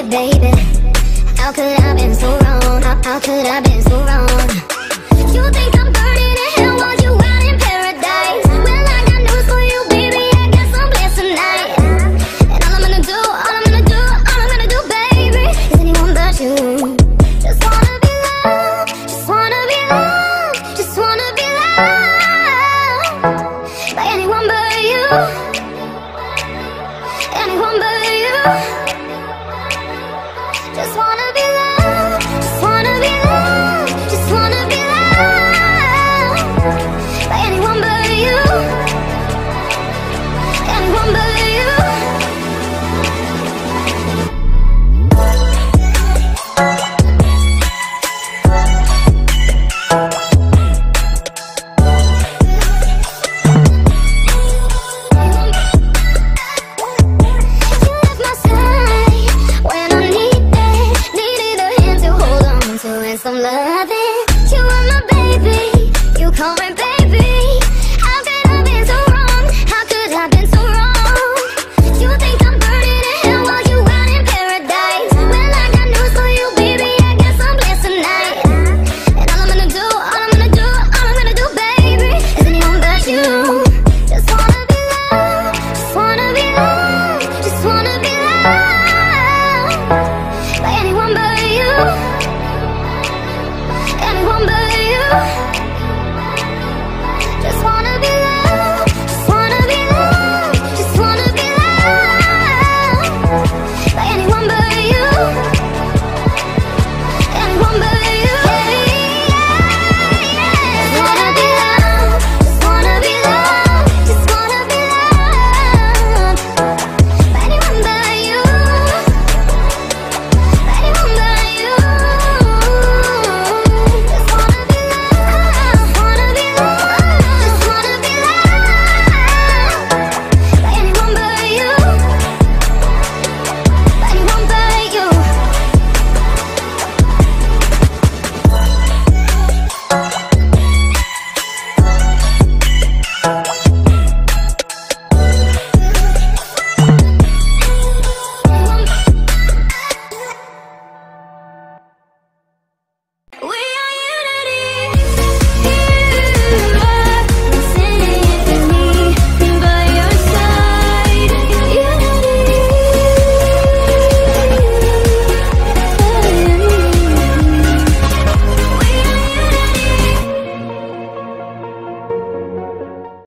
baby. How could I been so wrong? How could I been so wrong? You think I'm burning in hell while you out in paradise? Well, I got news for you, baby, I got some bliss tonight. And all I'm gonna do, baby, is anyone but you. Just wanna be loved, just wanna be loved, just wanna be loved by anyone but you.